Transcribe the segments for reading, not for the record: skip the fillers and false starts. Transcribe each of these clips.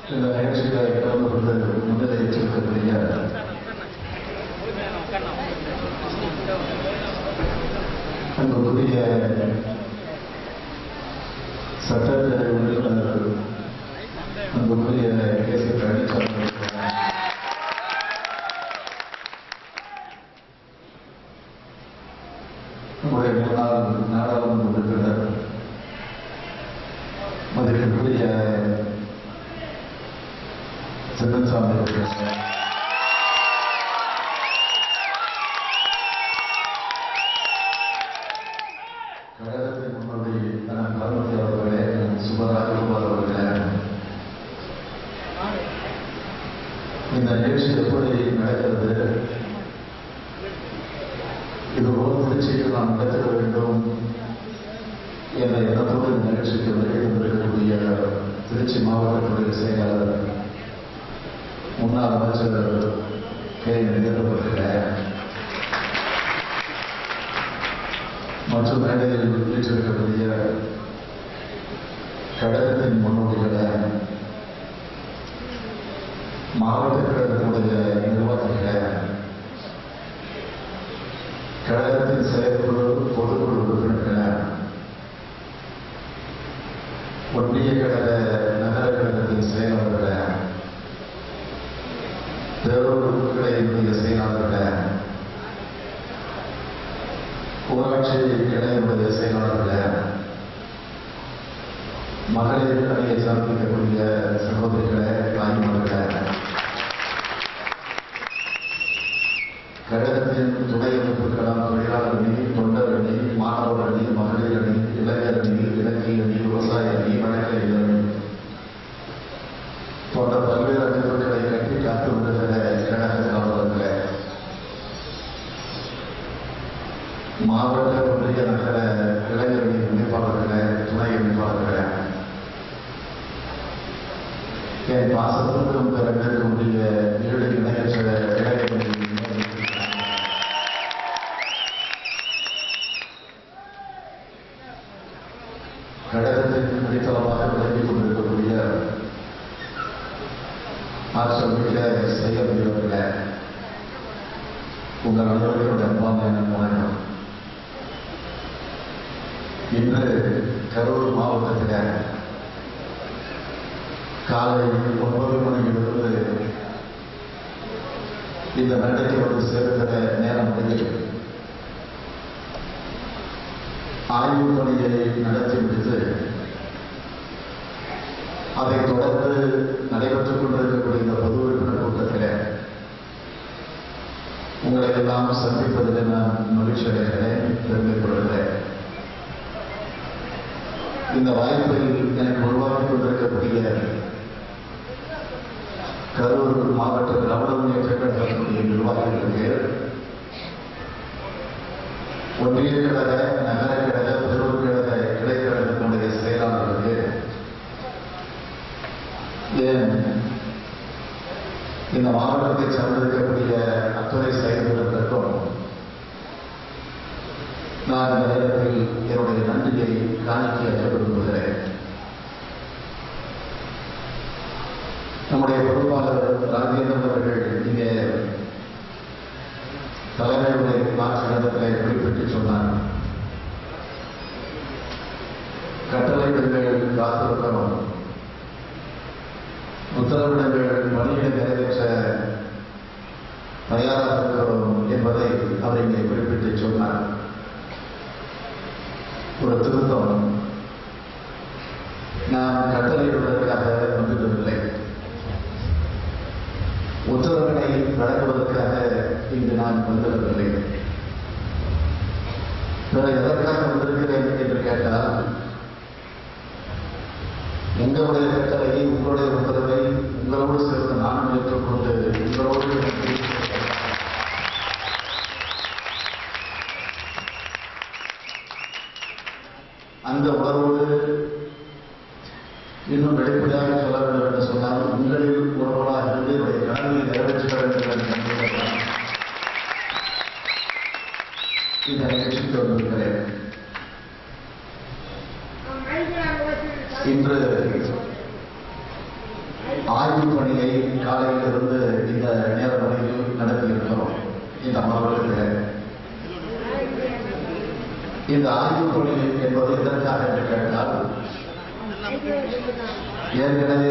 இந்த நிகழ்ச்சிகளை கலந்து கொண்டு முன்னிலையேற்றிருக்கக்கூடிய அன்புக்குரிய சட்டப்பேரவை உறுப்பினர் அன்புக்குரிய கேசி பழனிசாமி நம்முடைய முன்னாள் நாடாளுமன்ற உறுப்பினர் மதிப்பிற்குரிய சின்னசாமி அவர்கள், கழகத்தின் முன்னோடி கருணாநிதி அவர்களே, சுபராஜகுமார் அவர்களே, இந்த நிகழ்ச்சி எப்படி நடக்கிறது, இதுபோல் திருச்சியில் நாம் நடத்திட வேண்டும் என்ற எண்ணத்தோடு இந்த நிகழ்ச்சிக்கு வருகை தந்திருக்கக்கூடிய திருச்சி மாவட்டத்துடைய செயலாளர் முன்னாள் அமைச்சர் கே நிகழ்த்தப்பட்ட மற்றும் மேடையில் வீற்றிருக்கக்கூடிய கழகத்தின் முன்னோடிகளை, மாவட்ட கழகத்தினுடைய நிர்வாகிகளை, கழகத்தின் செயற்குழு பொதுக்குழு உறுப்பினர்களை, ஒன்றிய கழக நகர கழகத்தின் செயலாளர்களை, பேரூர் கிளையினுடைய செயலாளர்களை, ஊராட்சி கிளையினுடைய செயலாளர்களை, மகளிர் அணியை சார்ந்திருக்கக்கூடிய சகோதரிகளை, தாய்மார்களை, கழகத்தின் துணை அமைப்புகளான தொழிலாளர் அணி, தொண்டர் அணி, மாணவர் அணி, மகளிர் அணி, இளைஞர் அணி, இலக்கிய அணி, விவசாய அணி, வழக்கறிஞர் அணி போன்ற பல்வேறு அமைப்புகளை கட்டி காத்து வருகிற கழக காவலர்களை, மாவட்ட ஒன்றிய நகர இளைஞர் அணி அமைப்பாளர்களை, துணை அமைப்பாளர்களை, என் பாசத்திற்கும் பிறந்திருக்கக்கூடிய ஏழு இணையற்ற இளைஞர் கழகத்தின் அடித்தளமாக விளங்கிக் கொண்டிருக்கக்கூடிய ஆற்றல் மிக்க செயல் வீரர்களே, உங்கள் அனைவரோட அன்பான வணக்கம். இன்று கரூர் மாவட்டத்தில் காலை 9 மணியிலிருந்து இந்த மேடைக்கு வந்து சேர்க்கிற நேரம் முடிகிறது. ஆய்வு பணியை நடத்தி முடித்து அதைத் தொடர்ந்து நடைபெற்றுக் கொண்டிருக்கக்கூடிய இந்த பொது உறுப்பினர் கூட்டத்தில் உங்களை எல்லாம் சந்திப்பதில் நான் மகிழ்ச்சி அடைகிறேன், பெருமைப்படுகிறேன். இந்த வாய்ப்பில் எனக்கு உருவாக்கிக் கொண்டிருக்கக்கூடிய கரூர் மாவட்ட திராவிட முன்னேற்ற கழகத்தினுடைய நிர்வாகிகளுக்கு, ஒன்றிய கழக நகர கழக பேரூர் கழக இடைக்கழகத்தினுடைய செயலாளர்களுக்கு, ஏன் இந்த மாவட்டத்தை சார்ந்திருக்கக்கூடிய அத்துறை செயல்களுக்கும் நான் இந்த நேரத்தில் என்னுடைய நன்றியை காணிக்கையாக்க விரும்புகிறேன். நம்முடைய பொறுப்பாளர் ராஜேந்திரன் அவர்கள் இங்கே தலைமையுடைய மாற்றிடத்திலே குறிப்பிட்டு சொன்னார், கட்டளையிடங்கள் காத்திருக்கணும், உத்தரவிடங்கள் பணியை நிறைவேற்ற தயாராக இருக்கிறோம் என்பதை அவர் இங்கே குறிப்பிட்டு சொன்னார். ஒரு திருத்தம், நான் கட்டளையிடுவதற்காக வந்துவிடவில்லை, உத்தரவினை வழங்குவதற்காக இங்கு நான் வந்துவிடவில்லை. பிறகு எதற்காக வந்திருக்கிறேன் என்று கேட்டால், உங்களுடைய கட்டளையை, உங்களுடைய உத்தரவை உங்களோடு சேர்ந்து நானும் ஏற்றுக்கொண்டு உங்களோடு அந்த உணர்வோடு இன்னும் வெளிப்படையாக சொல்ல வேண்டும் என்று சொன்னால், உங்களில் ஒருவராக இருந்து என்னுடைய கடமையை நிறைவேற்ற வேண்டும் என்று இந்த நிகழ்ச்சிக்கு வந்திருக்கிறேன். இன்று ஆய்வுப் பணியை காலையிலிருந்து இந்த நேரம் வரையில் நடத்தியிருக்கிறோம். இந்த மாவட்டத்தில் இந்த ஆய்வுப் பணி என்பது எதற்காக என்று கேட்டால், ஏற்கனவே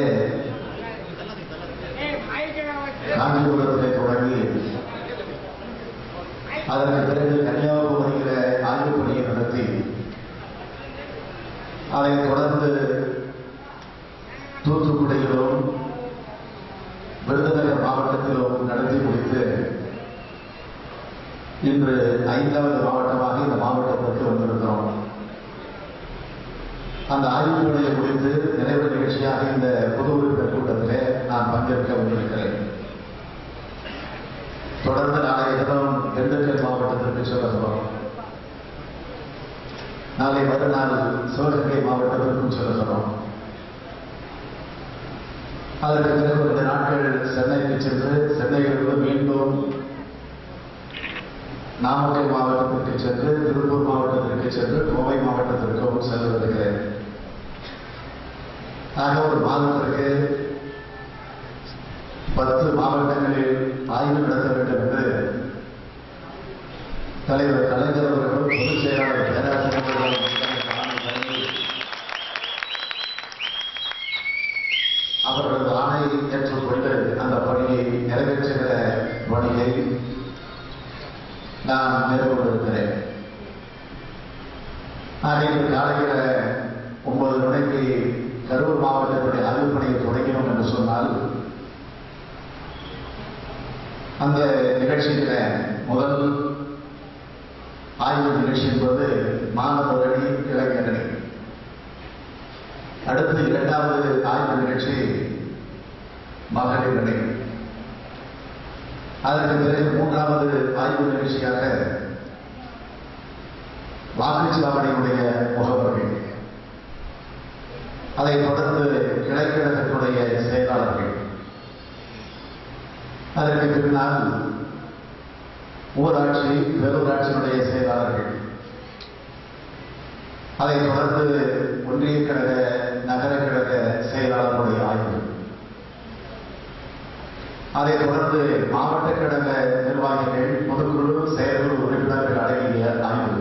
காஞ்சிபுரத்தை தொடங்கி அதற்கு பிறகு கன்னியாகுமரியில ஆய்வுப் பணியை நடத்தி அதைத் தொடர்ந்து தூத்துக்குடியிலும் விருதுநகர் மாவட்டத்திலும் நடத்தி முடித்து இன்று 5வது மாவட்டமாக இந்த மாவட்டத்திற்கு வந்திருக்கிறோம். அந்த ஆய்வுப் பணியை முடித்து நிறைவு நிகழ்ச்சியாக இந்த பொது உறுப்பினர் கூட்டத்திலே நான் பங்கேற்க வந்திருக்கிறேன். தொடர்ந்து நாளைய தினம் திண்டுக்கல் மாவட்டத்திற்கு செல்கிறோம். நாளை மறுநாள் சிவகங்கை மாவட்டத்திற்கும் செல்கிறோம். அதற்கு பிறகு 2 நாட்கள் சென்னைக்கு சென்று சென்னையிலிருந்து மீண்டும் நாமக்கல் மாவட்டத்திற்கு சென்று திருப்பூர் மாவட்டத்திற்கு சென்று கோவை மாவட்டத்திற்கும் சென்று வருகிறேன். ஆக ஒரு மாதத்திற்கு 10 மாவட்டங்களில் ஆய்வு நடத்த வேண்டும் என்று தலைவர் கலைஞர் அவர்கள் பொதுச் செயலாளர் பேராசிரியர் அவர்களது ஆணையை ஏற்றுக்கொண்டு அந்த பணியை நிறைவேற்றுகிற பணியை நான் மேற்கொண்டிருக்கிறேன். இன்று காலையில் 9 மணிக்கு கரூர் மாவட்டத்துடைய ஆய்வுப் பணியை தொடங்கினோம் என்று சொன்னால், அந்த நிகழ்ச்சியில முதல் ஆய்வு நிகழ்ச்சி என்பது மாணவர் அணி, இளைஞர் அணி. அடுத்து 2வது ஆய்வு நிகழ்ச்சி மகளிர் அணி. அதற்கு பிறகு 3வது ஆய்வு நிகழ்ச்சியாக வாக்குச்சாவடியுடைய முகவர்கள், அதைத் தொடர்ந்து கிளைக்கழகத்துடைய செயலாளர்கள், அதற்கு பின்னால் ஊராட்சி பேரூராட்சியினுடைய செயலாளர்கள், அதைத் தொடர்ந்து ஒன்றிய கழக நகர கழக செயலாளர்களுடைய ஆய்வு, அதைத் தொடர்ந்து மாவட்ட கழக நிர்வாகிகள், பொதுக்குழு, செயற்குழு உறுப்பினர்கள் அடங்கிய ஆய்வு,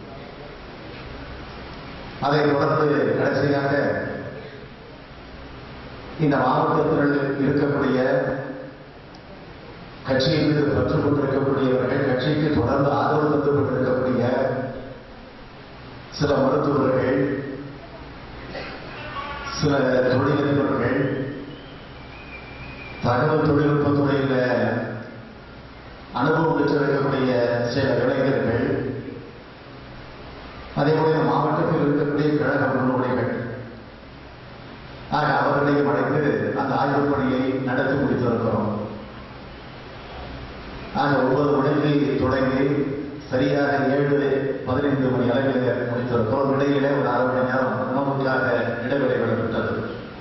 அதைத் தொடர்ந்து கடைசியாக இந்த மாவட்டத்தில் இருக்கக்கூடிய கட்சியின் மீது பற்று கொண்டிருக்கக்கூடியவர்கள், கட்சிக்கு தொடர்ந்து ஆதரவு தந்து கொண்டிருக்கக்கூடிய சில மருத்துவர்கள், சில தொழிலதிபர்கள், தகவல் தொழில்நுட்பத் துறையில் அனுபவம் பெற்றிருக்கக்கூடிய சில இளைஞர்கள், அதேபோல மாவட்டத்தில் இருக்கக்கூடிய கழக முன்னோடிகள், அவர்களையும் அழைத்து அந்த ஆய்வுப் பணியை நடத்தி முடித்திருக்கிறோம். 9 மணிக்கு தொடங்கி சரியாக 7:15 மணி அளவில் முடித்திருக்கிறோம். இடையிலே ஒரு 1/2 மணி நேரம் உணவுக்காக இடைவெளி விடப்பட்டது.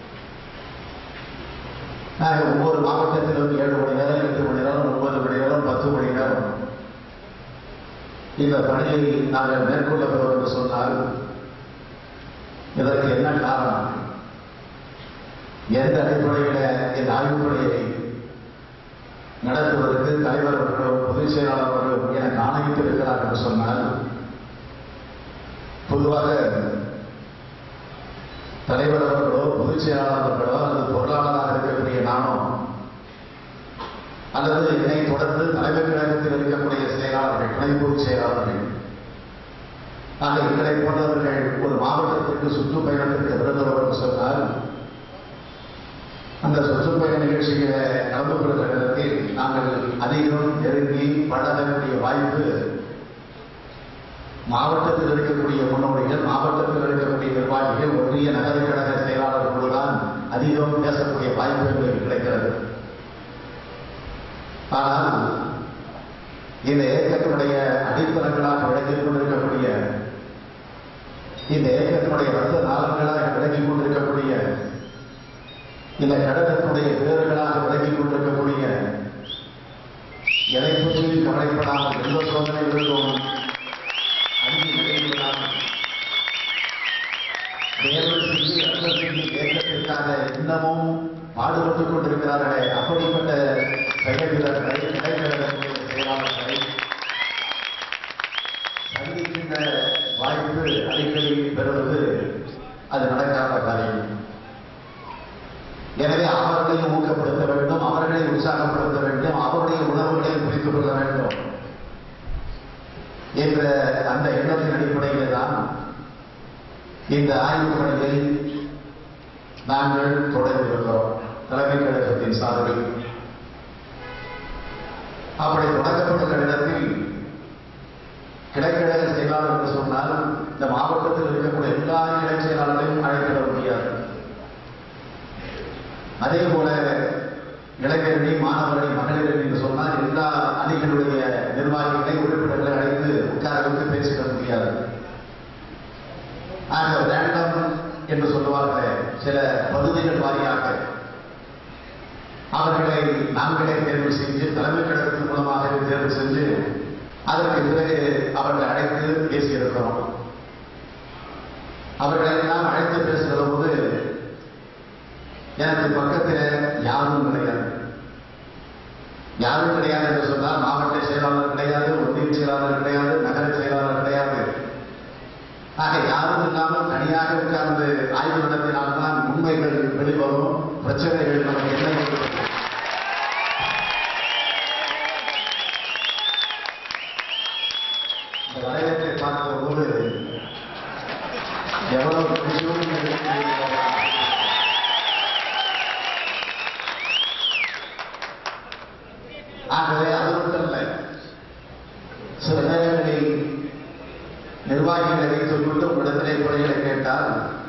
ஒவ்வொரு மாவட்டத்திலும் 7 மணி நேரம், 8 மணி நேரம், 9 மணி நேரம், 10 மணி நேரம் இந்த பணியை நாங்கள் மேற்கொள்ளுகிறோம் என்று சொன்னால், இதற்கு என்ன காரணம்? எந்த அடிப்படையில் இந்த ஆய்வுப் பணியை நடத்துவதற்கு தலைவர் அவர்களும் பொதுச் செயலாளர் அவர்களும் எனக்கு ஆணையிட்டிருக்கிறார் என்று சொன்னால், பொதுவாக தலைவர் அவர்களோ பொதுச் செயலாளர் அவர்களோ அல்லது பொருளாளராக இருக்கக்கூடிய நானோ அல்லது என்னை தொடர்ந்து தலைவர் கழகத்தில் இருக்கக்கூடிய செயலாளர்கள், துணை பொதுச் செயலாளர்கள், எங்களை போன்றவர்கள் ஒரு மாவட்டத்திற்கு சுற்றுப்பயணத்திற்கு விருந்தோம் என்று சொன்னால், அந்த சுற்றுப்பயண நிகழ்ச்சிகளை நடந்து கொள்கிற நேரத்தில் நாங்கள் அதிகம் நெருங்கி பழகக்கூடிய வாய்ப்பு மாவட்டத்தில் இருக்கக்கூடிய முன்னோடிகள், மாவட்டத்தில் இருக்கக்கூடிய நிர்வாகிகள், ஒன்றிய நகர கழக செயலாளர்களோடுதான் அதிகம் பேசக்கூடிய வாய்ப்பு எங்களுக்கு கிடைக்கிறது. ஆனால் இந்த இயக்கத்தினுடைய அடித்தளங்களாக விளங்கிக் கொண்டிருக்கக்கூடிய, இந்த இயக்கத்தினுடைய ரத்த நாளங்களாக விளங்கிக் கொண்டிருக்கக்கூடிய, இந்த கழகத்தினுடைய வீரர்களாக விளங்கிக் கொண்டிருக்கக்கூடிய, எதை பற்றி கவலைப்படாமல் எந்த சோதனைகளுக்கும் அஞ்சு நிலைப்படாமல் தேர்வு செய்து இயக்கத்திற்காக இன்னமும் பாடுபட்டுக் கொண்டிருக்கிறார்களே, அப்படிப்பட்ட செயல் வீரர்களை, இளைஞர்களுடைய செயலாளர்களை சந்திக்கின்ற வாய்ப்பு அடிக்கடி பெறுவது அது நடக்காத காரியம். எனவே அவர்களை ஊக்கப்படுத்த வேண்டும், அவர்களை உற்சாகப்படுத்த வேண்டும், அவருடைய உணர்வுகளை புரிந்து கொள்ள வேண்டும் என்ற அந்த எண்ணத்தின் அடிப்படையிலே தான் இந்த ஆய்வுப் பணியை நாங்கள் தொடங்கியிருக்கிறோம் தலைமைக் கழகத்தின் சார்பில். அப்படி தொடங்கப்பட்ட இடத்தில் கிளைக்கழக செயலாளர் என்று சொன்னால் இந்த மாவட்டத்தில் இருக்கக்கூடிய எல்லா கிளை செயலாளர்களையும் அழைத்திட முடியாது. அதே போல இளைஞரணி, மாணவரணி, மகளிரணி என்று சொன்னால் எல்லா அணிகளுடைய நிர்வாகிகளை, உறுப்பினர்களை அழைத்து உட்கார வைத்து பேசிட முடியாது. ஆக ரேண்டம் என்று சொல்லுவார்களே, சில பகுதிகள் வாரியாக அவர்களை நாங்களே தேர்வு செஞ்சு தலைமைக் கழகத்தின் மூலமாக தேர்வு செஞ்சு அதற்கு பிறகு அவர்களை அழைத்து பேசியிருக்கிறோம். அவர்களை எல்லாம் அழைத்து பேசுகிற போது எனக்கு பக்கத்தில் யாரும் கிடையாது. யாரும் கிடையாது என்று சொன்னால் மாவட்ட செயலாளர் கிடையாது, ஒன்றிய செயலாளர் கிடையாது, நகர செயலாளர் கிடையாது. ஆக யாரும் இல்லாமல் தனியாக உட்கார்ந்து ஆய்வு நடத்தினால்தான் உண்மைகள் வெளிவரும், பிரச்சனைகள் நமக்கு என்ன இந்த வளையத்தை பார்க்கிற போது எவ்வளவு ஆகவே அது மட்டுமல்ல, சில நேரங்களில் நிர்வாகிகளை வைத்துக் கொண்டு உங்களிடத்திலே குறைகளை கேட்டால்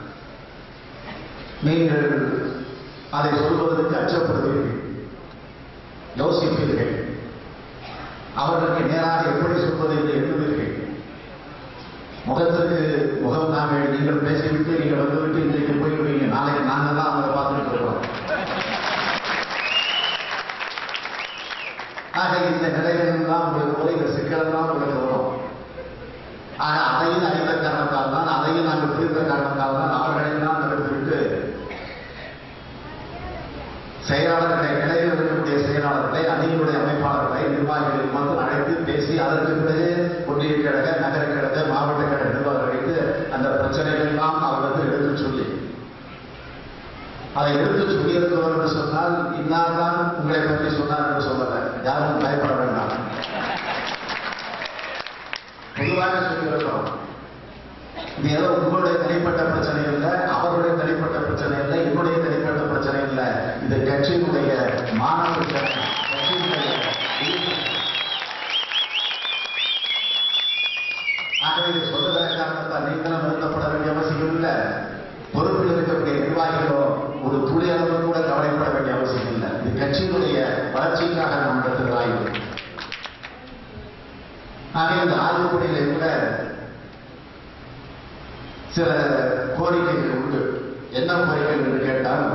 நீங்கள் அதை சொல்வதற்கு அச்சப்படுவீர்கள், யோசிப்பீர்கள், அவர்களுக்கு நேராக எப்படி சொல்வது என்று எண்ணுவீர்கள். முகத்துக்கு முகம் நாங்கள் நீங்கள் பேசிவிட்டு நீங்கள் வந்துவிட்டு இன்றைக்கு போய்விடுவீங்க, நாளைக்கு நாங்கள் தான் அவங்களை பார்த்துட்டு இருக்கிறோம். ஆக இந்த நிலைகளெல்லாம் உங்களுக்கு போல இந்த சிக்கலெல்லாம் உங்களுக்கு வரும். ஆக அதையும் அறிந்த காரணத்தால் தான், அதையும் நாங்கள் புரிந்த காரணத்தால் தான் அவர்களெல்லாம் நடத்திவிட்டு செயலாளர்களை, நிலையில் இருக்கக்கூடிய செயலாளர்களை, அணியினுடைய அமைப்பாளர்களை, நிர்வாகிகளை மட்டும் அழைத்து பேசி அதற்கு பிறகு ஒன்றிய கழக, நகர கழக, மாவட்ட கழக நிர்வாகிகளுக்கு அந்த பிரச்சனைகள் எல்லாம் அவர்களுக்கு எடுத்துச் சொல்லி அதை எடுத்துச் சொல்லியிருக்கிறோம் என்று சொன்னால் இன்னார் தான் உங்களை பற்றி சொன்னார் என்று சொல்லல, யாரும் பயப்பட வேண்டாம். பொதுவாக சொல்லியிருக்கிறோம். இது ஏதோ உங்களுடைய தனிப்பட்ட பிரச்சனை இல்லை, அவருடைய தனிப்பட்ட பிரச்சனை இல்லை, என்னுடைய தனிப்பட்ட பிரச்சனை இல்லை, இது கட்சியினுடைய மாணவ பிரச்சனை, கட்சியினுடைய. ஆகவே இது சொல்வதற்காக நீங்களும் வருத்தப்பட வேண்டிய அவசியம் இல்லை, பொறுப்பில் இருக்கக்கூடிய நிர்வாகிகளோ ஒரு துளி அளவு கூட கவலைப்பட வேண்டிய அவசியம் இல்லை. இது கட்சியினுடைய வளர்ச்சிக்காக நாம் நடத்துகிற ஆய்வு. ஆக இந்த ஆய்வுப்பணிகளை கூட சில கோரிக்கைகள் உண்டு. என்ன கோரிக்கைகள் என்று கேட்டால்,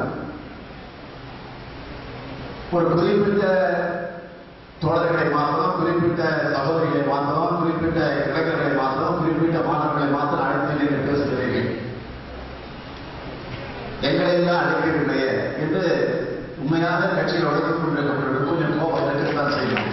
ஒரு குறிப்பிட்ட தோழர்களை மாத்திரம், குறிப்பிட்ட சகோதரிகளை மாத்திரம், குறிப்பிட்ட இளைஞர்களை மாத்திரம், குறிப்பிட்ட மாணவர்களை மாத்திரம் அழைத்து நீங்கள் பேசுகிறீர்கள், எங்களையெல்லாம் அழைக்கவில்லையே என்று உண்மையாக கட்சியில் உழைத்துக் கொண்டிருக்கிறவர்கள் கொஞ்சம் கோபம் இருக்கத்தான் செய்யணும்.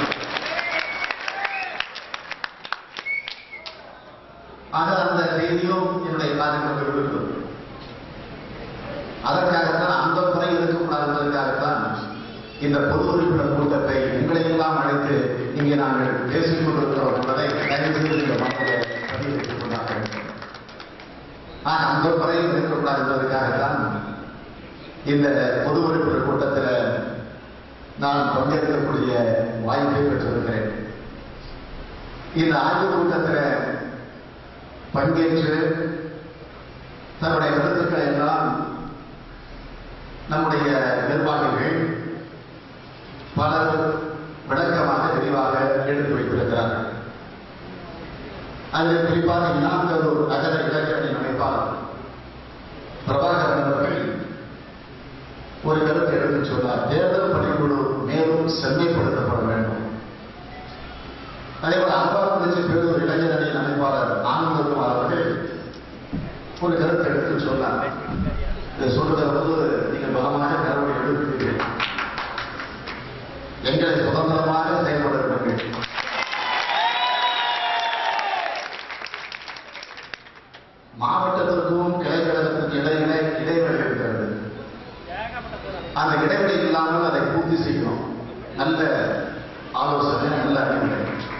ஆக அந்த செய்தியும் என்னுடைய காரியங்கள் இருக்கிறது. அதற்காகத்தான் அந்த முறை இருக்கக்கூடாதுக்காகத்தான் இந்த பொது உறுப்பினர் கூட்டத்தை உங்களையெல்லாம் அழைத்து இங்கே நாங்கள் பேசிக் கொண்டிருக்கிறோம் என்பதை தயவு செய்து இந்த மக்களை பதிவு செய்து கொண்டார்கள். அந்த முறை இருக்கக்கூடாது என்பதற்காகத்தான் இந்த பொது உறுப்பினர் கூட்டத்தில் நான் பங்கேற்கக்கூடிய வாய்ப்பை பெற்றிருக்கிறேன். இந்த ஆய்வுக் கூட்டத்தில் பங்கேற்று தன்னுடைய கருத்துக்களை எல்லாம் நம்முடைய நிர்வாகிகள் பலர் விளக்கமாக தெளிவாக எடுத்து வைத்திருக்கிறார்கள். அதில் குறிப்பாக Karur நகர இளைஞரணி அமைப்பாளர் பிரபாகரன் அவர்கள் ஒரு கருத்தை எடுத்து சொன்னார். தேர்தல் பணிக்குழு மேலும் செம்மைப்படுத்தப்பட வேண்டும். அதேபோல் அம்பாபுரிச்சி பேரூர் இளைஞரணியின் அமைப்பாளர் ஆனந்தகுமார் அவர்கள் ஒரு கருத்தை எடுத்து சொன்னார். இதை சொல்லுகிற போது நீங்கள் பலமாக அந்த இடைவெளி இல்லாமல் அதை பூர்த்தி செய்யணும். நல்ல ஆலோசனை, நல்ல அறிவுரை.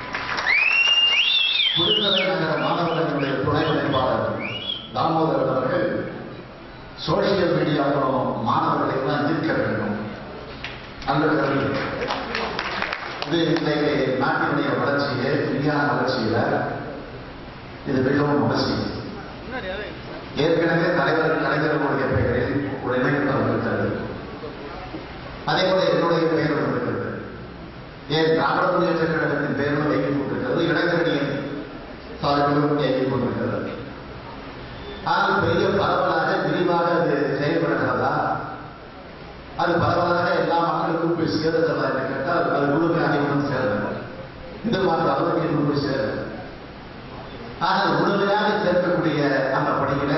விடுதலை நகர மாணவர்களுடைய துணை அமைப்பாளர் தாமோதரன் அவர்கள் சோசியல் மீடியாவிலும் மாணவர்களை எல்லாம் ஈர்க்க வேண்டும். நல்ல கல்வி இது இன்றைக்கு நாட்டினுடைய வளர்ச்சியே, விஞ்ஞான வளர்ச்சியில இது மிகவும் அவசியம். ஏற்கனவே தலைவர் கலைஞர்களுடைய பெயரில் ஒரு இணையதளம் இருக்கிறது. அதே போல என்னுடைய பெயரும் இருக்கிறது. ஏன் திராவிட முன்னேற்ற கழகத்தின் பெயரும் இயங்கிக் கொண்டிருக்கிறது, இளைஞரணியின் சார்பிலும் இயங்கிக் கொண்டிருக்கிறது. ஆனால் பெரிய பரவலாக விரிவாக அது செயல்படுகிறதா, அது பரவலாக எல்லா மக்களுக்கும் போய் சேர்கிறதா என்று கேட்டால் அது முழுமையாக அனைவரும் சேரவில்லை. எதிர்பார்த்த அளவுக்கு இன்னும் போய் சேரவில்லை. ஆனால் முழுமையாக சேர்க்கக்கூடிய அந்த பணியில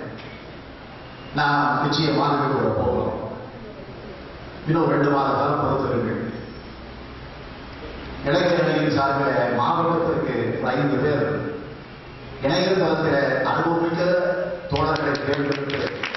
நாம் நிச்சயமாக கூட போகிறோம். இன்னும் 2 மாத காலம் பொறுத்திருங்கள். இளைஞரணியின் சார்பில் மாவட்டத்திற்கு 5 பேர் இணையதளத்தில் அனுபவமிக்க தோழர்களை தேர்ந்தெடுத்து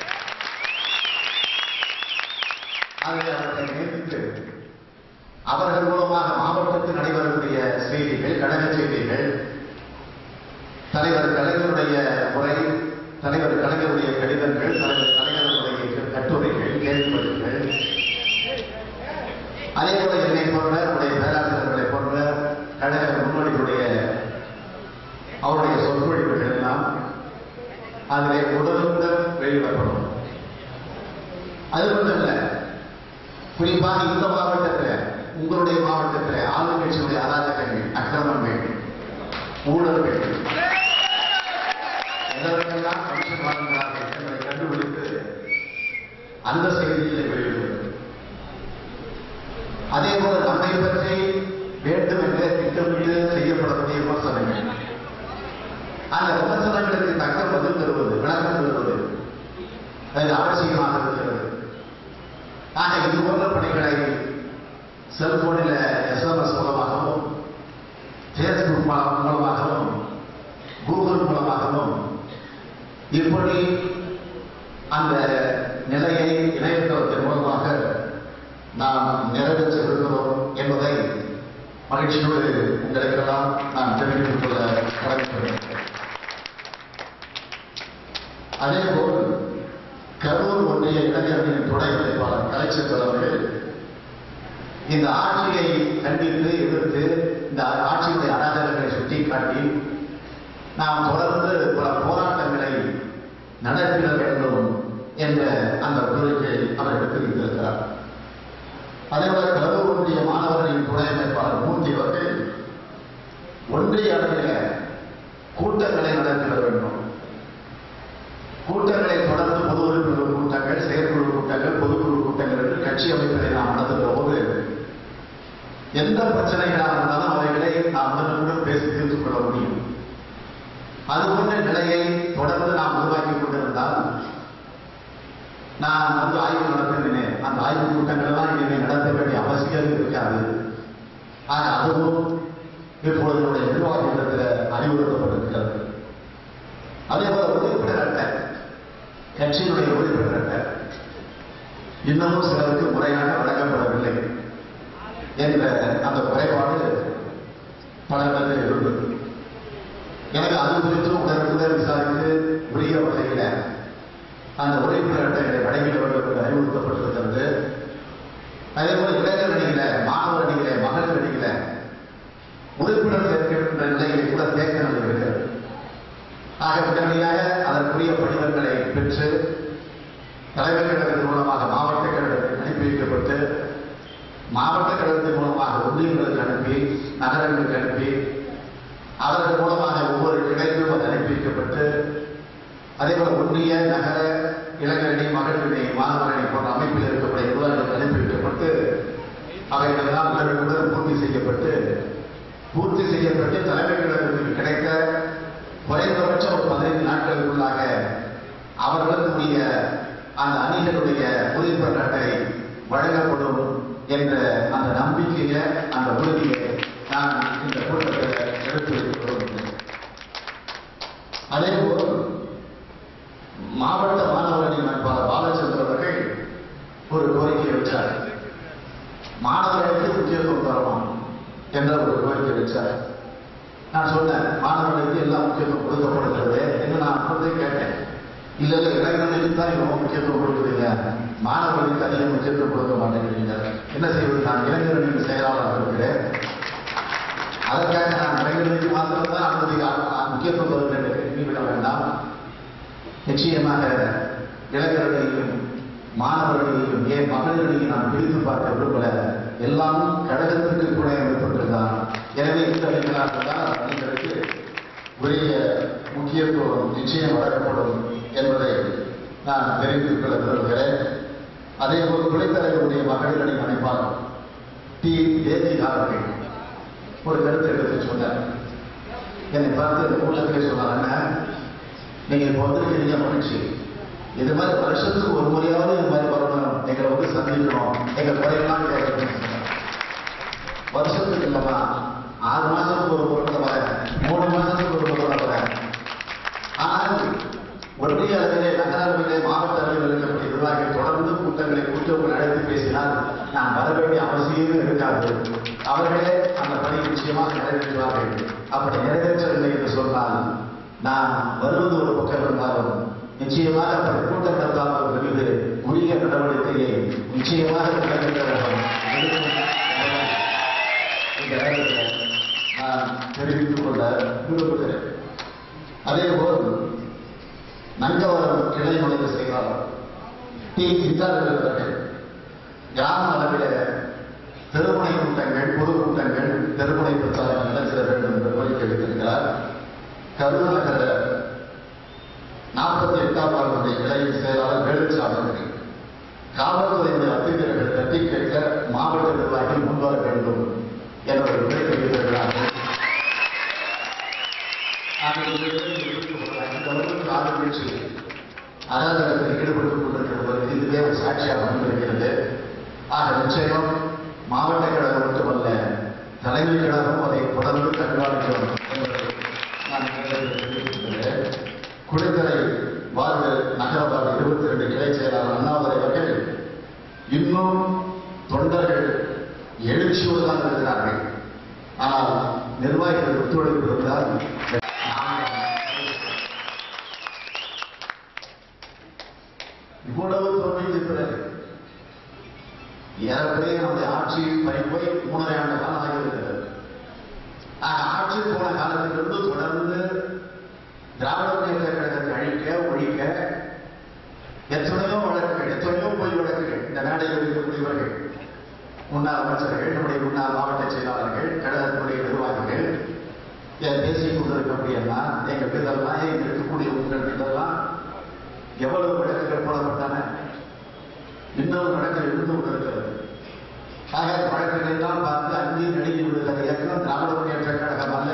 அதை அவர்களை நியமித்து அவர்கள் மூலமாக மாவட்டத்தில் நடைபெறக்கூடிய செய்திகள், கழக செய்திகள், தலைவர் கலைஞருடைய உரை, தலைவர் கலைஞருடைய கடிதங்கள், தலைவர் கலைஞருடைய கட்டுரைகள், கேள்விகள், அதே போல என்னை போன்ற நம்முடைய பேராசிரியர்களை போன்ற கழக முன்னோடிகளுடைய அவருடைய சொற்பொழிவுகள் எல்லாம் அதிலே உடனுடன் வெளியிடப்படும். அது மட்டும் இல்ல, குறிப்பாக இந்த மாவட்டத்தில், உங்களுடைய மாவட்டத்தில் ஆளுங்கட்சியுடைய அராஜகங்கள், அக்கிரமங்கள், ஊழல்கள் எதற்கெல்லாம் கமிஷன் வாழ்கிறார்கள் என்பதை கண்டுபிடித்து அந்த செய்திகளை வெளியிடுவது. அதே போல நம்மை பற்றி வேண்டும் என்று திட்டமிட்டு செய்யப்படக்கூடிய விமர்சனங்கள், அந்த விமர்சனங்களுக்கு தக்க பதில் தருவது, விளக்கம் தருவது அது அவசியமாக இருக்கிறது. ஆக இது போன்ற பணிகளை செல்போனில் SMS மூலமாகவும், பேஸ்புக் மூலமாகவும், கூகுள் மூலமாகவும் இப்படி அந்த நிலையை இணையதளத்தின் மூலமாக நாம் நிறைவேற்ற இருக்கிறோம் என்பதை மகிழ்ச்சியோடு உங்களுக்கெல்லாம் நான் தெரிவித்துக் கொள்ள கடமைப்படுகிறேன். அதேபோல் கரூர் ஒன்றிய இளைஞர்களின் துணை அமைப்பாளர் கலைச்செல்வன் அவர்கள் இந்த ஆட்சியை கண்டித்து எதிர்த்து, இந்த ஆட்சியுடைய அராஜகங்களை சுட்டிக்காட்டி நாம் தொடர்ந்து பல போராட்டங்களை நடத்திட வேண்டும் என்ற அந்த கோரிக்கை அவர் எடுத்திருக்கிறார். அதேபோல கரூர் ஒன்றிய மாணவர்களின் துணை அமைப்பாளர் மூர்த்தி அவர்கள் ஒன்றிய அளவில் கூட்டங்களை நடத்திட வேண்டும். கூட்டங்களை தொடர்ந்து பொது உறுப்பினர் கூட்டங்கள், செயற்குழு கூட்டங்கள், பொதுக்குழு கூட்டங்கள் என்று கட்சி அமைப்பதை நாம் நடத்துகிற போது எந்த பிரச்சனைகளாக இருந்தாலும் அவைகளை நாம் உடனுக்குடன் பேசி தீர்த்துக் கொள்ள முடியும். அதுபோன்ற நிலையை தொடர்ந்து நாம் உருவாக்கி கொண்டிருந்தால், நான் ஆய்வு நடத்தினேன், அந்த ஆய்வு கூட்டங்கள் எல்லாம் இனிமேல் நடத்த வேண்டிய அவசியம் இருக்காது. ஆக அதுவும் இப்பொழுது என்னுடைய நிர்வாகத்தில் அறிவுறுத்தப்பட்டிருக்கிறது. அதே போல உறுப்பினர் அட்டை, கட்சியினுடைய உறுப்பினர் அட்டை இன்னமும் சிலருக்கு முறையாக வழங்கப்படவில்லை என்ற அந்த குறைபாடு பல பேருக்கு இருந்தது. எனக்கு அது குறித்து உடனுக்குடன் விசாரித்து உரிய வகையில் அந்த உறுப்பினர் அட்டைகளை வழங்கிட வேண்டும் என்று அறிவுறுத்தப்பட்டிருக்கிறது. அதே போல இளைஞர் அணியில, மாணவர் அணியில, மகளிர் அணியில உறுப்பினர் சேர்க்கின்ற நிலையை கூட சேர்க்க இருக்கிறது. ஆக உடனடியாக அதற்குரிய படிவங்களை பெற்று தலைவர் கழகத்தின் மூலமாக மாவட்ட கழகத்தில் அனுப்பி வைக்கப்பட்டு, மாவட்ட கழகத்தின் மூலமாக ஒன்றியங்களுக்கு அனுப்பி, நகரங்களுக்கு அனுப்பி, அதன் மூலமாக ஒவ்வொரு கிளைக்கும் அது அனுப்பி வைக்கப்பட்டு, அதே போல ஒன்றிய, நகர, இளைஞரணி, மகளிரணி, மாணவரணி போன்ற அமைப்பில் இருக்கக்கூடிய நிர்வாகிகளுக்கு அனுப்பி வைக்கப்பட்டு, அவைகளெல்லாம் உடனுக்குடன் பூர்த்தி செய்யப்பட்டு தலைமை கழகத்திற்கு கிடைத்த குறைந்தபட்சம் ஒரு 15 நாட்களுக்குள்ளாக அவர்களுக்குரிய அந்த அணிகளுடைய உறுப்பினர் அட்டை வழங்கப்படும் என்ற அந்த நம்பிக்கையை, அந்த உறுதியை நான் இந்த கூட்டத்தில் எடுத்து வைத்துக் அதேபோல் மாவட்ட மாணவரணி நண்பர் பாலச்சந்திரன் அவர்கள் ஒரு கோரிக்கை வச்சார். நான் சொன்னேன், மாணவர்களுக்கு எல்லாம் முக்கியத்துவம் கொடுக்கப்படுகிறது என்று நான் அப்போதே கேட்டேன். இல்ல இளைஞர்களுக்கு தான் இவ்வளவு முக்கியத்துவம் கொடுக்குறீங்க, மாணவர்களுக்கு அதிக முக்கியத்துவம் கொடுக்க மாட்டேங்கிறீங்க, என்ன செய்வது? நான் இளைஞர்களின் செயலாளராக இருக்கிறேன், அதற்காக நான் இளைஞர்களுக்கு மாத்திரம்தான் அனுமதி முக்கியத்துவம் தருகிறேன் என்று எண்ணிவிட வேண்டாம். நிச்சயமாக இளைஞர்களையும் மாணவர்களையும் ஏன் மகளிரையும் நான் பிரித்து பார்க்க விரும்பல. எல்லாம் கழகத்திற்கு கூட அமைப்பட்டிருந்தான். எனவே இந்த இளைஞர்களுக்கு உரிய முக்கியத்துவம் நிச்சயம் வழங்கப்படும் என்பதை நான் தெரிவித்துக் கொள்ள விரும்புகிறேன். அதேபோல் துணைத்தலைவருடைய மகளிர் அணி அமைப்பாளர் டி தேசிகா அவர்கள் ஒரு கருத்தை எடுத்து சொன்னார். என்னை பார்த்து இந்த கூட்டத்திலே சொன்னாங்க, நீங்க இப்போ வந்திருக்கீங்க மகிழ்ச்சி, இது மாதிரி வருஷத்துக்கு ஒரு முறையாவது இது மாதிரி வரணும், எங்களை வந்து சந்திக்கணும், எங்கள் குறையெல்லாம் கேட்கணும். வருஷத்துக்கு இல்லைன்னா 6 மாதத்துக்கு ஒரு முறை வர, 3 மாதத்துக்கு ஒரு முறை வர. ஆனால் ஒன்றிய அளவிலே, நகர அளவிலே, மாவட்ட அளவில் இருக்கக்கூடிய நிர்வாகிகள் தொடர்ந்து கூட்டங்கள் அழைத்து பேசினால் நான் வர வேண்டிய அவசியமே இருக்காது. அவர்களே அந்த பணி நிச்சயமாக நிறைவேற்றுவார்கள். அப்படி நிறைவேற்றவில்லை என்று சொன்னால் நான் வருவது ஒரு பக்கம் இருந்தாலும் நிச்சயமாக அப்படி கூட்டம் நடத்தாமல் மீது உரிய நடவடிக்கையை நிச்சயமாக நான் தெரிவித்துக் கொள்ள விரும்புகிறேன். அதேபோல் நங்கவரம் கிளை நுழைவு செயலாளர் டி சித்தார்கள் கிராம அளவில் தெருமுனை கூட்டங்கள், பொதுக்கூட்டங்கள், தெருமுனை பிரச்சாரம் நடத்த வேண்டும் என்று கோரிக்கை வைத்திருக்கிறார். கரூர் நகர 48ஆம் வார்டு கிளையின் செயலாளர் வேலுச்சாமி அவர்கள் காவல்துறையினுடைய அத்துமீறல்கள் தட்டி கேட்க மாவட்ட நிர்வாகிகள் முன்வர வேண்டும் என்ற ஒரு கோரிக்கை வைத்திருக்கிறார்கள். ஆதரவு அராஜகத்தில் ஈடுபட்டுக் கொண்டிருக்கிறது. இதுவே ஒரு சாட்சியாக வந்திருக்கிறது. ஆக நிச்சயம் மாவட்ட கழகம் மட்டுமல்ல, தலைமை கழகம் அதை தொடர்ந்து கண்காணிக்கும் என்பதை நான் தெரிவித்திருக்கிறேன். குடித்தலை வார்டு நகர வார்டு 22 கிளை செயலாளர் அண்ணாதுரை அவர்கள் இன்னும் தொண்டர்கள் எழுச்சியோடு தான் இருக்கிறார்கள். ஆனால் நிர்வாகிகள் ஒத்துழைப்பு இருந்தால் இவ்வளவு தொழில் இருக்கிறது. ஏறக்குறைய நம்முடைய ஆட்சி போய் 3.5 ஆண்டு காலம் ஆகியிருக்கிறது. ஆட்சி போன காலத்திலிருந்து தொடர்ந்து திராவிட முன்னேற்ற கழகத்தை அழிக்க ஒழிக்க எத்தனையோ வழக்குகள், எத்தனையோ பொய் வழக்குகள் இந்த மேடையில் இருக்கக்கூடியவர்கள், முன்னாள் அமைச்சர்கள், நம்முடைய முன்னாள் மாவட்ட செயலாளர்கள், கழகத்தினுடைய நிர்வாகிகள் பேசிக் கொண்டிருக்கக்கூடியன்னா எங்கள் இதெல்லாம் இங்க இருக்கக்கூடிய உங்கள் இதெல்லாம் எவ்வளவு வழக்குகள் போடப்பட்டன, இன்னொரு வழக்கில் இருந்து கொண்டிருக்கிறது. ஆக வழக்குகளை எல்லாம் பார்த்து அங்கேயும் நடுங்கி விடுகிற இயக்கம் திராவிட முன்னேற்ற கழகம் அல்ல.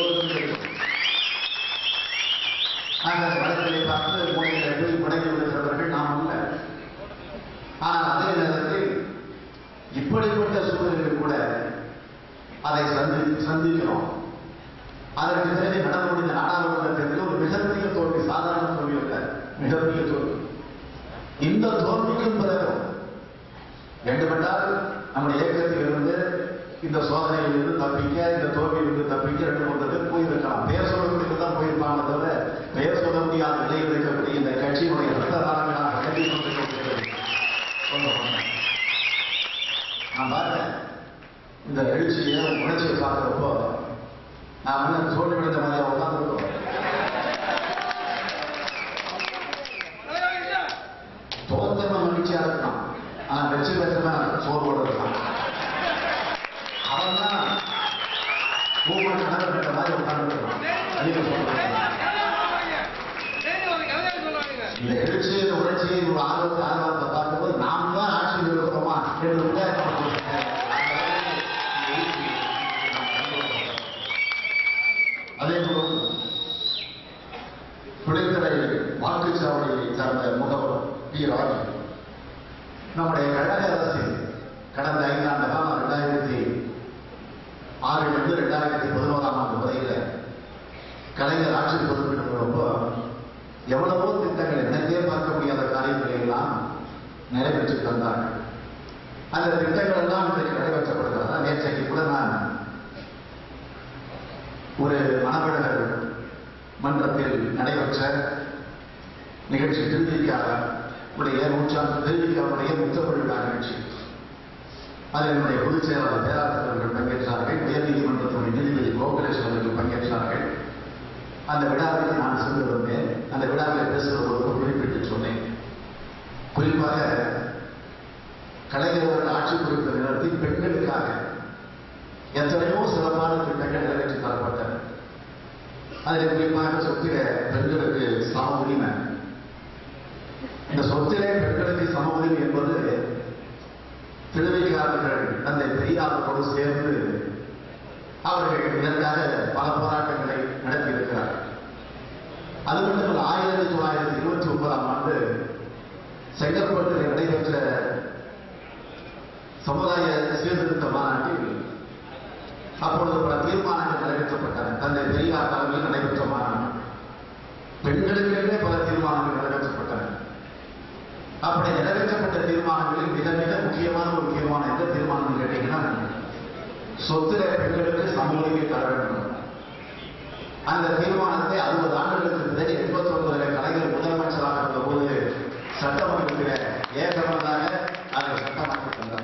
ஆக வழக்குகளை பார்த்து மூலையில் முடங்கி விடுகிறவர்கள் நாம் அல்ல. ஆனால் அதே நேரத்தில் இப்படிப்பட்ட சூழலில் கூட அதை சந்திக்கிறோம். அதற்கு பிறகு நடந்து முடிந்த நாடாளுமன்ற தேர்தலில் ஒரு மிகப்பெரிய தோல்வி, சாதாரண தோல்வி அல்ல, மிகப்பெரிய தோல்வி. இந்த தோல்விக்கும் பிறகு வேண்டுமென்றால் நம்முடைய இயக்கத்தில் இருந்து இந்த சோதனையில் இருந்து தப்பிக்க, இந்த தோல்வியிலிருந்து தப்பிக்க 2-3 பேர் போயிருக்கலாம். பெயர் சொல்லக்கூடியது தான் போயிருப்பாங்க தவிர பெயர் சொல்ல முடியாத நிலையில் இருக்கக்கூடிய இந்த கட்சியினுடைய ரத்த தாரங்களாக கல்வி கொண்டிருக்கிறது. நான் பார்த்தேன் இந்த எழுச்சியை, உணர்ச்சியை பார்க்கிறப்போ நாம் என்ன தோல்வி விழுந்த மாதிரியா உட்கார்ந்துருக்கோம். தோத்தமா மகிழ்ச்சியா இருக்கலாம், ஆனா வெற்றி பெற்றமா சோர்வோடு இருக்கலாம். அவன் தான் பூமன் கணவர் கட்ட மாதிரி உட்கார்ந்துருக்கான். இந்த எழுச்சி, இந்த உணர்ச்சி, ஒரு ஆர்வத்தை பார்க்கும்போது நாம் தான் ஆட்சியில் இருக்கிறோமா என்று அதே போல் குடித்தலை வாக்குச்சாவடியை சார்ந்த முகவர் பி ராஜ் நம்முடைய கழக அரசில் கடந்த 5 ஆண்டு காலம் 2006 2011 ஆண்டு வரையில் கலைஞர் ஆட்சி பொறுப்பிடுகிறப்போ எவ்வளவோ திட்டங்கள், எனக்கே பார்க்க முடியாத காரியங்களை எல்லாம் நிறைவேற்றி தந்தார்கள். அந்த திட்டங்கள் எல்லாம் இன்றைக்கு நிறைவேற்றப்படுகிறதா? நேற்றைக்கு கூட நான் ஒரு மணவழகர் மன்றத்தில் நடைபெற்ற நிகழ்ச்சி திருவிக்காவுடைய முத்தமிழ் விழா நிகழ்ச்சி. அதில் என்னுடைய பொதுச் செயலாளர் பேராசிரியர்கள் பங்கேற்றார்கள். உயர்நீதிமன்றத்துடைய நீதிபதி கோகுலேஷ் அவர்கள் பங்கேற்றார்கள். அந்த விழாவில் நான் சென்றிருந்தேன். அந்த விழாவில் பேசுவதற்கு குறிப்பிட்டு சொன்னேன். குறிப்பாக கலைஞர்கள் ஆட்சி குறித்த நேரத்தில் பெண்களுக்காக எத்தனையோ சிறப்பான திட்டங்கள் நிறைவேற்றி தரப்பட்டன. அதில் குறிப்பாக சொத்திர பெண்களுக்கு சம உரிமை. இந்த சொத்திலே பெண்களுக்கு சம உரிமை என்பது திருவிக்காரர்கள் தந்தை பெரியாரோடு சேர்ந்து அவர்கள் இதற்காக பல போராட்டங்களை நடத்தியிருக்கிறார்கள். அது மட்டுமல்ல, 1929 செங்கற்பட்டில் நடைபெற்ற சமுதாய சீர்திருத்த மாநாட்டில் அப்பொழுது பல தீர்மானங்கள் நிறைவேற்றப்பட்டன. தந்தை பெரியார் தலைமையில் நடைபெற்ற மாநாடு. பெண்களுக்கென்றே பல தீர்மானங்கள் நிறைவேற்றப்பட்டன. அப்படி நிறைவேற்றப்பட்ட தீர்மானங்களில் மிக மிக முக்கியமான ஒரு தீர்மானம் எந்த தீர்மானம் கேட்டீங்கன்னா, சொத்துல பெண்களுக்கு சம உரிமை தர வேண்டும். அந்த தீர்மானத்தை 60 ஆண்டுகளுக்கு பிறகு 89 கலைஞர் முதலமைச்சராக இருந்த போது சட்டமன்றத்தில் ஏகமனதாக அதை சட்டமாக்கி தந்தார்.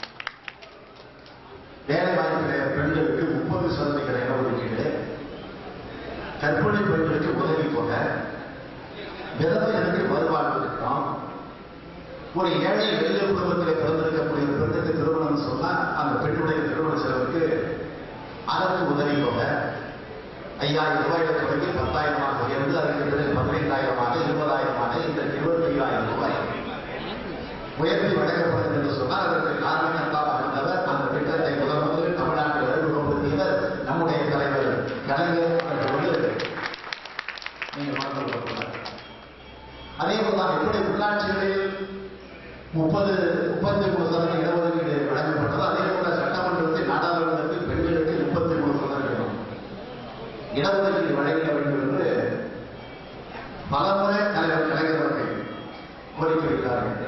வேலை வாய்ப்பிலே பெண்களுக்கு 30% இடஒதுக்கீடு, கர்ப்பிணி பெண்களுக்கு உதவி தொகை, விதவைகளுக்கு வருவாழ்வு திட்டம். ஒரு ஏழை எளிய குடும்பத்தில் பிறந்திருக்கக்கூடிய பெண்ணுக்கு திருமணம் சொன்னால் அந்த பெண்ணுடைய திருமண செலவுக்கு அதற்கு உதவி தொகை 5000 ரூபாயில் தொடங்கி 10,000 உயர்ந்து அதற்கு பிறகு 15,000 20,000 இன்றைக்கு 25,000 ரூபாய் உயர்த்தி வழங்கப்படும் என்று சொன்னால் அதற்கு காரணத்தால் இருந்தவர் அந்த திட்டத்தை முதலில் தமிழ்நாட்டில் அறிமுகப்படுத்தியவர் நம்முடைய தலைவர் கலைஞர் என்று நீங்கள் மறந்துவிடக்கூடாது. அதே போலதான் எப்படி உள்ளாட்சிகளில் 33% இடஒதுக்கீடு வழங்கப்பட்டதோ அதே போல சட்டமன்றத்தில் நாடாளுமன்றத்தில் பெண்களுக்கு 33% இடஒதுக்கீடு வழங்க வேண்டும் என்று பலமுறை தலைவர் கலைஞர் அவர்கள் கோரிக்கை வைத்தார்கள்.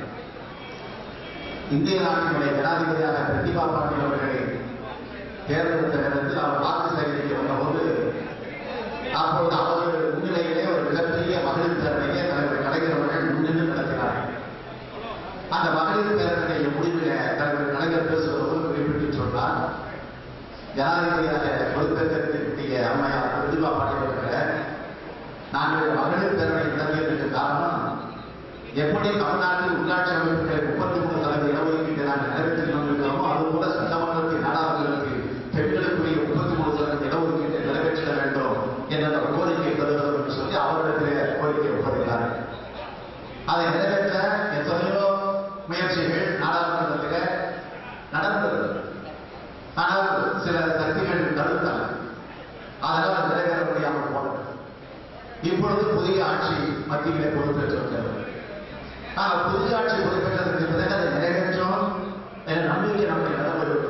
இந்திய நாட்டினுடைய ஜனாதிபதியாக பிரதிபா பாட்டீல் அவர்களை தேர்ந்தெடுத்த நேரத்தில் அவர் வாக்கு சேகரிக்க வந்தபோது அப்பொழுது அவர்கள் முன்னிலையிலே ஒரு மிகப்பெரிய மகளிர் பேரணியை தலைவர் கலைஞர் அவர்கள் முன்னின்று நடத்தினார்கள். அந்த மகளிர் பேரணியை முடிவில் தலைவர் கலைஞர் பேசுவதோடு குறிப்பிட்டு சொன்னார், ஜனாதிபதியாக பொறுப்பேற்கக்கூடிய அம்மையார் பிரதிபா பாட்டீல் அவர்களை நாங்கள் மகளிர் பேரணி நடத்தியதற்கு காரணம் எப்படி தமிழ்நாட்டில் உள்ளாட்சி அமைப்புகளை 33% இடஒதுக்கீட்டை நாங்கள் நிறைவேற்றி கொண்டிருக்கிறோமோ அதுபோல சட்டமன்றத்தில் நாடாளுமன்றத்தில் பெண்களுக்குரிய 33% இடஒதுக்கீட்டை நிறைவேற்ற வேண்டும் என்ற கோரிக்கை பெறுகிறது என்று சொல்லி அவரிடத்திலே கோரிக்கை ஒப்புகிறார்கள். அதை நிறைவேற்ற எத்தனையோ முயற்சிகள் நாடாளுமன்றத்தில் நடந்தது. ஆனால் சில சக்திகள் தடுத்தார்கள். அதனால் நிறைவேற முடியாமல் போனது. இப்பொழுது புதிய ஆட்சி மத்தியிலே பொறுப்பேற்றிருக்கிறது. ஆனால் புதிய ஆட்சி பொறுப்பேற்றதற்கு பிறகு அதை நிறைவேற்றும் என்ற நம்பிக்கை நம்மை நடவடிக்கை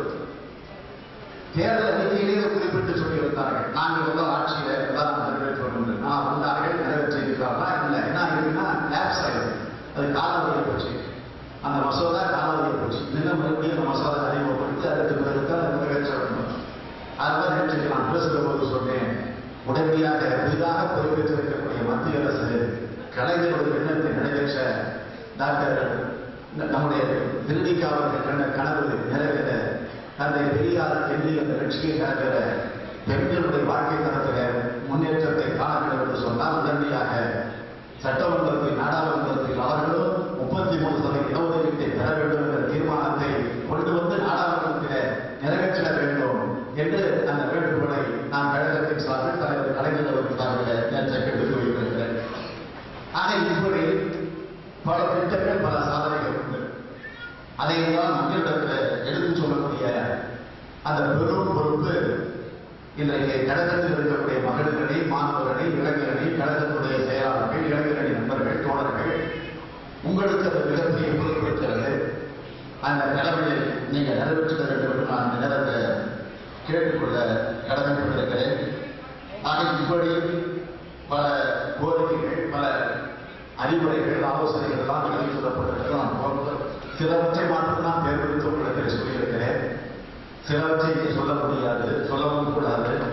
தேர்தல் அறிக்கையிலேயே குறிப்பிட்டு சொல்லியிருந்தார்கள், நாங்கள் ஆட்சியில நிறைவேற்றோம் என்று. நான் வந்தார்கள் நிறைவேற்றியிருக்கிறார்களா இல்லை, என்ன இருக்குன்னா லேப்ஸ் ஆயிடுது, அது காலாவதியை போச்சு. அந்த மசோதா காலாவதியை போச்சு. இன்னும் மறுபடியும் அந்த மசோதா அறிமுகப்படுத்தி அதற்கு பிறகு அதை நிறைவேற்ற வேண்டும். அதுதான் நேற்று நான் பேசுகிற போது சொன்னேன், உடனடியாக புதிதாக பொறுப்பேற்றிருக்கக்கூடிய மத்திய அரசு கலைஞருடைய எண்ணத்தை நிறைவேற்ற டாக்டர் நம்முடைய திருவிக்கா அவர்கள் கண்ட கனவு நிறைவேற தந்தை பெரியார் என்று அந்த லட்சியை நிறைவேற பெண்களுடைய வாழ்க்கை தரத்தில் முன்னேற்றத்தை காண வேண்டும் என்று சொன்னால் உடனடியாக சட்டமன்றத்தில் நாடாளுமன்றத்தில் அவர்களும் 33% இடஒதுக்கீட்டை பெற வேண்டும் என்ற தீர்மானத்தை கொண்டு வந்து நாடாளுமன்றத்தில் நிறைவேற்ற வேண்டும் என்று அந்த வேண்டுகோளை நான் கழகத்தின் சார்பில் தலைவர் கலைஞர் அவர்கள் சார்பில் நேற்று கேட்டுக் வைத்திருக்கிறேன். ஆக இப்படி பல திட்டங்கள் பல சாதனைகள் உண்டு. அதையெல்லாம் மக்களிடத்தில் எடுத்துச் சொல்லக்கூடிய அந்த பெரும் பொறுப்பு இன்றைக்கு கழகத்தில் இருக்கக்கூடிய மகளிரணி, மாணவரணி, இளைஞரணி, கழகத்துடைய செயலாளர்கள், இளைஞரணி நண்பர்கள், தோழர்கள், உங்களுக்கு அது மிகப்பெரிய பொறுப்பு இருக்கிறது. அந்த கடமையை நீங்கள் நிறைவேற்ற வேண்டும் என்று நான் இந்த நேரத்தை கேட்டுக்கொள்ள கடமைப்பட்டிருக்கிறேன். ஆக இப்படி பல கோரிக்கைகள், பல அறிவுரைகள், ஆலோசனைகள் எல்லாம் எழுதி சொல்லப்பட்டிருக்கிறது. நான் சிலவற்றை மட்டும்தான் தேர்ந்தெடுத்து உங்களுக்கு சொல்லியிருக்கிறேன். சிலவற்றை சொல்ல முடியாது, சொல்லவும் கூடாது.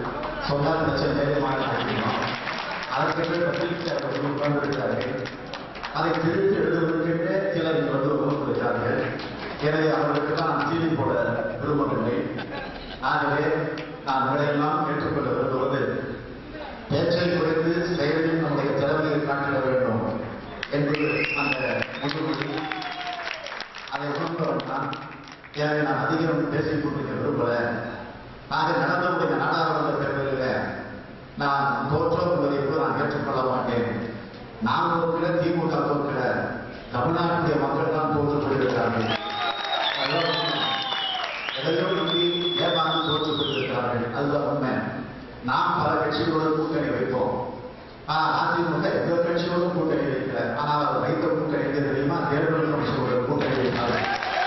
சொன்னால் லட்சம் பேரை மாற்றினோம். அதற்கு பத்திரிகை உட்கார்ந்திருக்கிறார்கள். அதை திருத்தி எழுதுவதற்கென்றே சிலர் இங்கு வந்து உணர்ந்திருக்கிறார்கள். எனவே அவர்களுக்கெல்லாம் நான் தீனி போட விரும்பவில்லை. ஆகவே நான் இதையெல்லாம் ஏற்றுக்கொள்ள விரும்புவது பேச்சை குறைத்து செயலில் நம்முடைய திறமையை காட்டிட வேண்டும் என்பது அந்த முன்னுறுதி. அதை உணர்ந்தவன் தான். எனவே நான் அதிகம் பேசிக் கொண்டிருக்க விரும்பல. ஆக நடந்தவுடைய நாடாளுமன்ற தேர்தலில் நான் தோற்றோம் என்பதை கூட நான் ஏற்றுக்கொள்ள மாட்டேன். நான் தோற்கிற திமுக தோற்கிற தமிழ்நாட்டுடைய மக்கள் தான் தோற்றுக் கொண்டிருக்கிறார்கள். எதையோ நம்பி ஏமாந்து தோற்றுக் கொண்டிருக்கிறார்கள். அதுதான் உண்மை. நாம் பல கட்சிகளோடு கூட்டணி வைப்போம். அதிமுக எந்த கட்சியோடும் கூட்டணி வைக்கல. ஆனால் அவர் வைத்த கூட்டணி தெரியுமா? தேர்தல் கமிஷனோட கூட்டணி வைத்தார்கள்.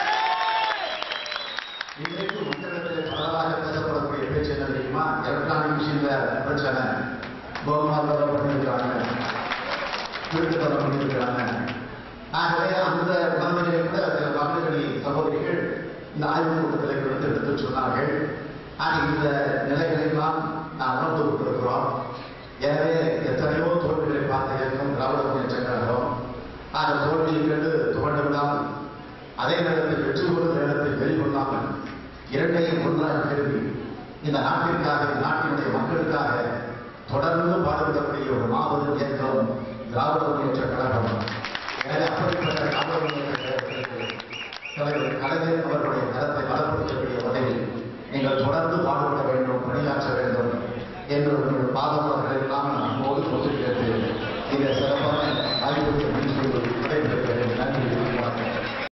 இன்றைக்கு மக்களிடத்தில் பரவலாக பேசப்படக்கூடிய பேச்சு என்ன தெரியுமா? எலக்ட்ரானிக் மிஷின்ல பிரச்சனை, கோமாதாரம் பண்ணியிருக்கிறாங்க, திருட்டுத்தனம் பண்ணியிருக்கிறாங்க. ஆகவே அந்த உணர்வுகளை கூட சில வாக்குகளி சகோதரிகள் இந்த ஆய்வுக் கூட்டத்தில் எடுத்து சொன்னார்கள். இந்த நிலைகளெல்லாம் நான் உணர்ந்து கொண்டிருக்கிறோம். எனவே எத்தனையோ தோல்விகளை பார்த்த இயக்கம் திராவிட முன்னேற்ற கழகம். அந்த தோல்வியை கண்டு துவண்டு விடாமல், அதே நேரத்தில் வெற்றி கொள்ளும் நேரத்தில் வெளிக்கொள்ளாமல், இரண்டையும் ஒன்றாக கருதி இந்த நாட்டிற்காக, நாட்டினுடைய மக்களுக்காக தொடர்ந்து பாடுபடக்கூடிய ஒரு மாபெரும் இயக்கம் திராவிட முன்னேற்ற கழகம். எனவே அப்படிப்பட்ட திராவிட முன்னேற்ற கழகத்திற்கு தலைவர் கலைஞர் அவர்களுடைய கருத்தை பலப்படுத்தக்கூடிய வகையில் நீங்கள் தொடர்ந்து பாடுபட வேண்டும், பணியாற்ற வேண்டும் என்று உங்கள் பாதவர்களை எல்லாம்